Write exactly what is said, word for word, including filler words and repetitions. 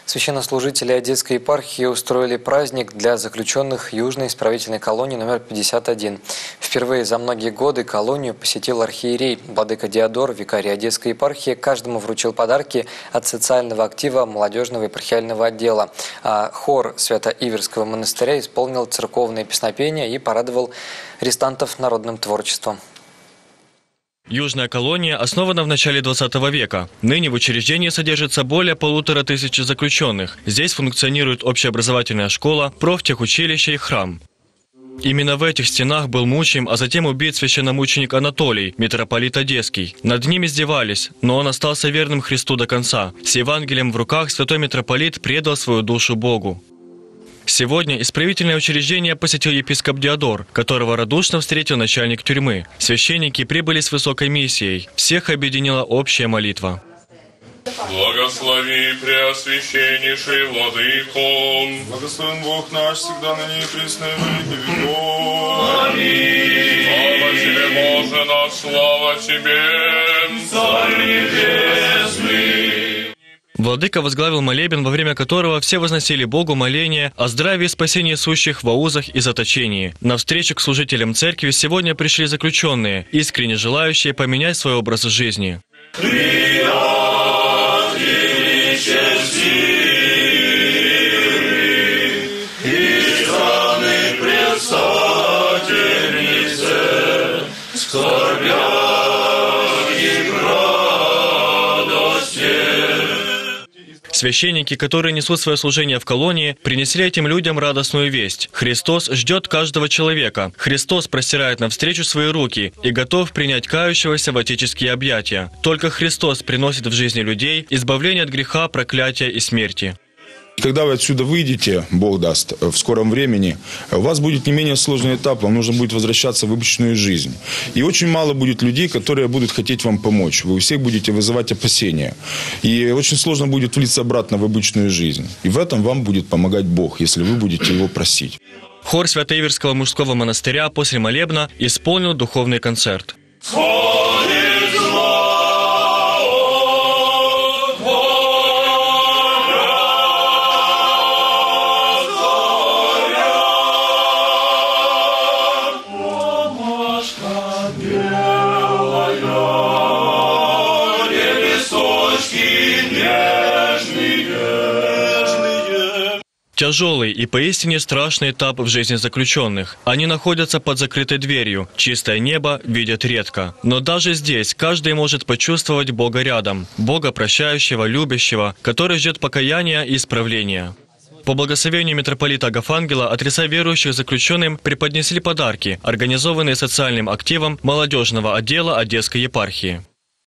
Священнослужители Одесской епархии устроили праздник для заключенных Южной исправительной колонии номер пятьдесят один. Впервые за многие годы колонию посетил архиерей. Владыка Диодор, викарий Одесской епархии, каждому вручил подарки от социального актива молодежного епархиального отдела. А хор Свято-Иверского монастыря исполнил церковные песнопения и порадовал арестантов народным творчеством. Южная колония основана в начале двадцатого века. Ныне в учреждении содержится более полутора тысяч заключенных. Здесь функционирует общеобразовательная школа, профтехучилище и храм. Именно в этих стенах был мучим, а затем убит священномученик Анатолий, митрополит Одесский. Над ним издевались, но он остался верным Христу до конца. С Евангелием в руках святой митрополит предал свою душу Богу. Сегодня исправительное учреждение посетил епископ Диодор, которого радушно встретил начальник тюрьмы. Священники прибыли с высокой миссией. Всех объединила общая молитва. Благослови Преосвященнейший Владыко. Благословен Бог наш, всегда на ней пресно и во веки веков. Аминь. Слава Тебе, Боже наш, слава Тебе, Царь Небесный. Владыка возглавил молебен, во время которого все возносили Богу моления о здравии и спасении сущих в аузах и заточении. На встречу к служителям церкви сегодня пришли заключенные, искренне желающие поменять свой образ жизни. Священники, которые несут свое служение в колонии, принесли этим людям радостную весть. Христос ждет каждого человека. Христос простирает навстречу свои руки и готов принять кающегося в отеческие объятия. Только Христос приносит в жизни людей избавление от греха, проклятия и смерти. Когда вы отсюда выйдете, Бог даст, в скором времени, у вас будет не менее сложный этап, вам нужно будет возвращаться в обычную жизнь. И очень мало будет людей, которые будут хотеть вам помочь. Вы у всех будете вызывать опасения. И очень сложно будет влиться обратно в обычную жизнь. И в этом вам будет помогать Бог, если вы будете Его просить. Хор Свято-Иверского мужского монастыря после молебна исполнил духовный концерт. Тяжелый и поистине страшный этап в жизни заключенных. Они находятся под закрытой дверью, чистое небо видят редко. Но даже здесь каждый может почувствовать Бога рядом, Бога прощающего, любящего, который ждет покаяния и исправления. По благословению митрополита Агафангела адреса верующих заключенным преподнесли подарки, организованные социальным активом молодежного отдела Одесской епархии.